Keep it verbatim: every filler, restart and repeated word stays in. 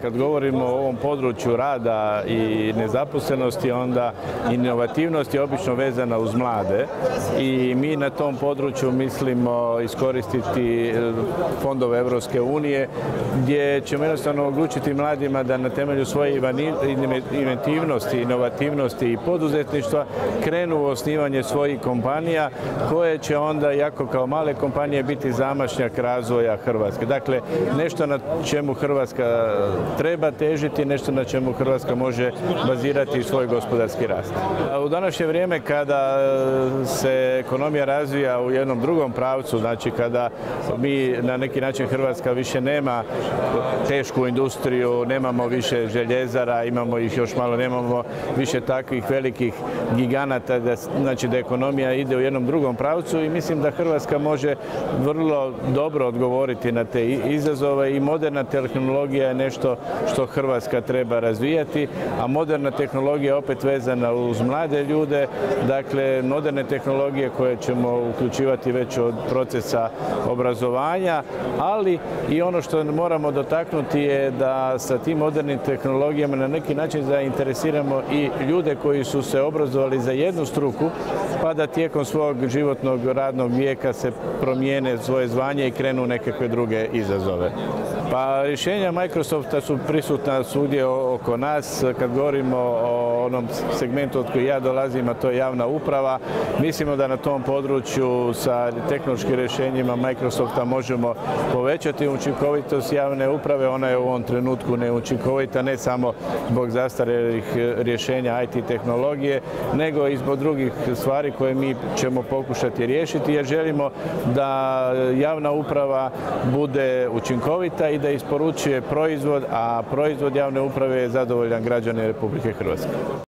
kad govorimo o ovom području rada i nezaposlenosti, onda inovativnost je obično vezana uz mlade i mi na tom području mislimo iskoristiti fondove Europske unije gdje ćemo jednostavno omogućiti mladima da na temelju svoje inventivnosti, inovativnosti i poduzetništva krenu u osnivanje svojih kompanija koje će onda, jako kao male kompanije, biti zamašnjak razvoja Hrvatske. Dakle, nešto na čemu Hrvatska treba težiti, nešto na čemu Hrvatska može bazirati svoj gospodarski rast. U današnje vrijeme kada se ekonomija razvija u jednom drugom pravcu, znači kada mi na neki način Hrvatska više nema tešku industriju, nemamo više željezara, imamo ih još malo, nemamo više takvih velikih giganata, da, znači da ekonomija ide u jednom drugom pravcu i mislim da Hrvatska može vrlo dobro odgovoriti na te izazove i moderna tehnologija je nešto što Hrvatska treba razvijati, a moderna tehnologija je opet vezana uz mlade ljude, dakle moderne tehnologije koje ćemo uključivati već od procesa obrazovanja, ali i ono što moramo dotaknuti je da sa tim modernim tehnologijama na neki način zainteresiramo i ljude koji su se obrazovali za jednu struku, pa da tijekom svog životnog radnog vijeka se promijene svoje zvanje i krenu u nekakve druge izazove. Pa rješenja Microsofta su prisutna svugdje oko nas. Kad govorimo o onom segmentu od kojeg ja dolazim, a to je javna uprava, mislimo da na tom području sa tehnološkim rješenjima Microsofta možemo povećati učinkovitost javne uprave. Ona je u ovom trenutku neučinkovita ne samo zbog zastarjelih rješenja I T tehnologije, nego i zbog drugih stvari koje mi ćemo pokušati riješiti, jer želimo da javna uprava bude učinkovita i da isporučuje proizvod, a proizvod javne uprave je zadovoljan građane Republike Hrvatske.